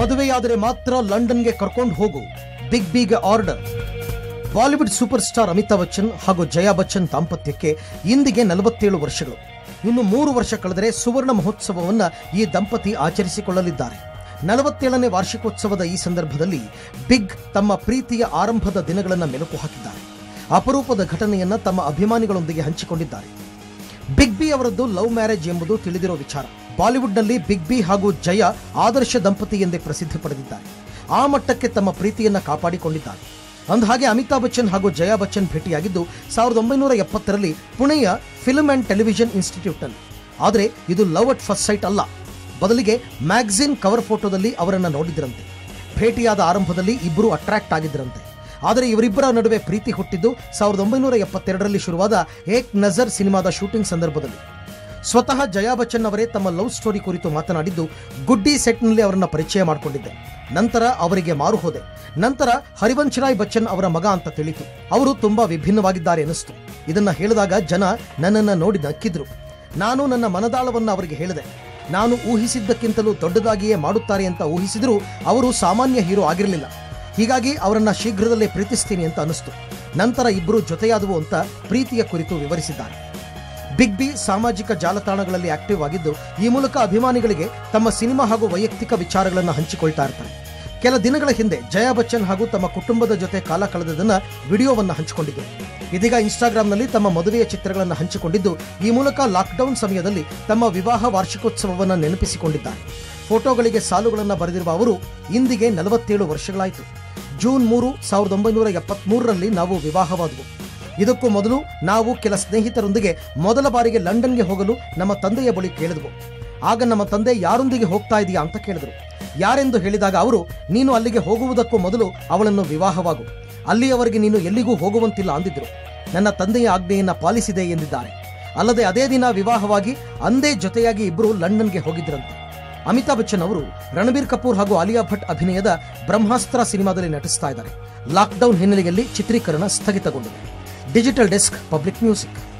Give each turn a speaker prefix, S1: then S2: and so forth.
S1: ಮದುವೆಯಾದರೆ ಮಾತ್ರ ಲಂಡನ್ಗೆ ಕರ್ಕೊಂಡು ಹೋಗು, ಬಿಗ್ ಬಿಗೆ order. Bollywood super star Amitabh Bachchan ಹಾಗೂ ಜಯಾ ಬಚ್ಚನ್ ದಾಂಪತ್ಯಕ್ಕೆ ಇಂದಿಗೆ 47 ವರ್ಷಗಳು. ಇನ್ನು 3 ವರ್ಷ ಕಳೆದರೆ ಸುವರ್ಣ ಮಹೋತ್ಸವವನ್ನು ಈ ದಂಪತಿ ಆಚರಿಸಿಕೊಳ್ಳಲಿದ್ದಾರೆ. 47ನೇ ವಾರ್ಷಿಕೋತ್ಸವದ ಈ ಸಂದರ್ಭದಲ್ಲಿ ಬಿಗ್ ತಮ್ಮ ಪ್ರೀತಿಯ ಆರಂಭದ ದಿನಗಳನ್ನು ಮೆಲುಕು ಹಾಕಿದ್ದಾರೆ. ಅಪರೂಪದ ಘಟನೆಯನ್ನ ತಮ್ಮ ಅಭಿಮಾನಿಗಳೊಂದಿಗೆ ಹಂಚಿಕೊಂಡಿದ್ದಾರೆ. ಬಿಗ್ ಬಿ ಅವರದ್ದು ಲವ್ ಮ್ಯಾರೇಜ್ ಎಂಬುದು ತಿಳಿದಿರೋ ವಿಚಾರ. ಬಾಲಿವುಡ್ನಲ್ಲಿ ಬಿಗ್ ಬಿ ಹಾಗೂ ಜಯಾ ಆದರ್ಶ ದಂಪತಿ ಎಂದೇ ಪ್ರಸಿದ್ಧಿ ಪಡೆದಿದ್ದಾರೆ. ಆ ಮಟ್ಟಕ್ಕೆ ತಮ್ಮ ಪ್ರೀತಿಯನ್ನ ಕಾಪಾಡಿಕೊಂಡಿದ್ದಾರೆ. ಅಂದಹಾಗೆ ಅಮಿತಾಬ್ ಬಚ್ಚನ್ ಹಾಗೂ ಜಯಾ ಬಚ್ಚನ್ ಭೇಟಿಯಾಗಿದ್ದು 1970ರಲ್ಲಿ ಪುಣೆಯ ಫಿಲ್ಮ್ ಅಂಡ್ ಟೆಲಿವಿಷನ್ ಇನ್ಸ್ಟಿಟ್ಯೂಟ್ನಲ್ಲಿ. ಆದರೆ ಇದು ಲವ್ ಅಟ್ ಫಸ್ಟ್ ಸೈಟ್ ಅಲ್ಲ, ಬದಲಿಗೆ ಮ್ಯಾಗಝಿನ್ ಕವರ್ ಫೋಟೋದಲ್ಲಿ ಅವರನ್ನ ನೋಡಿದ್ರಂತೆ. ಭೇಟಿಯಾದ ಆರಂಭದಲ್ಲಿ ಇಬ್ಬರು ಅಟ್ರಾಕ್ಟ್ ಆಗಿದ್ರಂತೆ. ಆದರೆ ಇವರಿಬ್ಬರ ನಡುವೆ ಪ್ರೀತಿ ಹುಟ್ಟಿದ್ದು 1972ರಲ್ಲಿ ಶುರುವಾದ ಏಕ್ ನಜರ್ ಸಿನಿಮಾದ ಶೂಟಿಂಗ್ ಸಂದರ್ಭದಲ್ಲಿ. ಸ್ವತಃ ಜಯಾ ಬಚ್ಚನ್ ಅವರೇ ತಮ್ಮ ಲವ್ ಸ್ಟೋರಿ ಕುರಿತು ಮಾತನಾಡಿದ್ದು, ಗುಡ್ಡಿ ಸೆಟ್ನಲ್ಲಿ ಅವರನ್ನ ಪರಿಚಯ ಮಾಡಿಕೊಂಡಿದ್ದೆ, ನಂತರ ಅವರಿಗೆ ಮಾರು ಹೋದೆ, ನಂತರ ಹರಿವಂಶ್ ರಾಯ್ ಬಚ್ಚನ್ ಅವರ ಮಗ ಅಂತ ತಿಳಿತು. ಅವರು ತುಂಬಾ ವಿಭಿನ್ನವಾಗಿದ್ದಾರೆ ಅನಿಸ್ತು. ಇದನ್ನ ಹೇಳಿದಾಗ ಜನ ನನ್ನನ್ನು ನೋಡಿ ನಕ್ಕಿದ್ರು. ನಾನು ನನ್ನ ಮನದಾಳವನ್ನ ಅವರಿಗೆ ಹೇಳಿದೆ. ನಾನು ಊಹಿಸಿದ್ದಕ್ಕಿಂತಲೂ ದೊಡ್ಡದಾಗಿಯೇ ಮಾಡುತ್ತಾರೆ ಅಂತ ಊಹಿಸಿದರೂ ಅವರು ಸಾಮಾನ್ಯ ಹೀರೋ ಆಗಿರಲಿಲ್ಲ. ಹೀಗಾಗಿ ಅವರನ್ನ ಶೀಘ್ರದಲ್ಲೇ ಪ್ರೀತಿಸ್ತೀನಿ ಅಂತ ಅನಿಸ್ತು. ನಂತರ ಇಬ್ಬರು ಜೊತೆಯಾದವು ಅಂತ ಪ್ರೀತಿಯ ಕುರಿತು ವಿವರಿಸಿದ್ದಾರೆ. ಬಿಗ್ ಬಿ ಸಾಮಾಜಿಕ ಜಾಲತಾಣಗಳಲ್ಲಿ ಆಕ್ಟಿವ್ ಆಗಿದ್ದು, ಈ ಮೂಲಕ ಅಭಿಮಾನಿಗಳಿಗೆ ತಮ್ಮ ಸಿನಿಮಾ ಹಾಗೂ ವೈಯಕ್ತಿಕ ವಿಚಾರಗಳನ್ನು ಹಂಚಿಕೊಳ್ತಾ ಇರ್ತಾರೆ. ಕೆಲ ದಿನಗಳ ಹಿಂದೆ ಜಯಾ ಬಚ್ಚನ್ ಹಾಗೂ ತಮ್ಮ ಕುಟುಂಬದ ಜೊತೆ ಕಾಲ ಕಳೆದದನ್ನ ವಿಡಿಯೋವನ್ನು ಹಂಚಿಕೊಂಡಿದ್ದು, ಇದೀಗ ಇನ್ಸ್ಟಾಗ್ರಾಂನಲ್ಲಿ ತಮ್ಮ ಮದುವೆಯ ಚಿತ್ರಗಳನ್ನು ಹಂಚಿಕೊಂಡಿದ್ದು, ಈ ಮೂಲಕ ಲಾಕ್ಡೌನ್ ಸಮಯದಲ್ಲಿ ತಮ್ಮ ವಿವಾಹ ವಾರ್ಷಿಕೋತ್ಸವವನ್ನು ನೆನಪಿಸಿಕೊಂಡಿದ್ದಾರೆ. ಫೋಟೋಗಳಿಗೆ ಸಾಲುಗಳನ್ನು ಬರೆದಿರುವ ಅವರು, ಇಂದಿಗೆ 47 ವರ್ಷಗಳಾಯಿತು. ಜೂನ್ 3, 1973ರಲ್ಲಿ ನಾವು ವಿವಾಹವಾದವು. ಇದಕ್ಕೂ ಮೊದಲು ನಾವು ಕೆಲ ಸ್ನೇಹಿತರೊಂದಿಗೆ ಮೊದಲ ಬಾರಿಗೆ ಲಂಡನ್ಗೆ ಹೋಗಲು ನಮ್ಮ ತಂದೆಯ ಬಳಿ ಕೇಳಿದವು. ಆಗ ನಮ್ಮ ತಂದೆ ಯಾರೊಂದಿಗೆ ಹೋಗ್ತಾ ಇದೆಯಾ ಅಂತ ಕೇಳಿದರು. ಯಾರೆಂದು ಹೇಳಿದಾಗ ಅವರು, ನೀನು ಅಲ್ಲಿಗೆ ಹೋಗುವುದಕ್ಕೂ ಮೊದಲು ಅವಳನ್ನು ವಿವಾಹವಾಗು, ಅಲ್ಲಿಯವರೆಗೆ ನೀನು ಎಲ್ಲಿಗೂ ಹೋಗುವಂತಿಲ್ಲ ಅಂದಿದ್ರು. ನನ್ನ ತಂದೆಯ ಆಜ್ಞೆಯನ್ನ ಪಾಲಿಸಿದೆ ಎಂದಿದ್ದಾರೆ. ಅಲ್ಲದೆ ಅದೇ ದಿನ ವಿವಾಹವಾಗಿ ಅಂದೇ ಜೊತೆಯಾಗಿ ಇಬ್ಬರು ಲಂಡನ್ಗೆ ಹೋಗಿದ್ರಂತೆ. ಅಮಿತಾಬ್ ಬಚ್ಚನ್ ಅವರು ರಣಬೀರ್ ಕಪೂರ್ ಹಾಗೂ ಆಲಿಯಾ ಭಟ್ ಅಭಿನಯದ ಬ್ರಹ್ಮಾಸ್ತ್ರ ಸಿನಿಮಾದಲ್ಲಿ ನಟಿಸ್ತಾ ಇದ್ದಾರೆ. ಲಾಕ್ಡೌನ್ ಹಿನ್ನೆಲೆಯಲ್ಲಿ ಚಿತ್ರೀಕರಣ ಸ್ಥಗಿತಗೊಂಡಿದೆ. Digital desk, public music.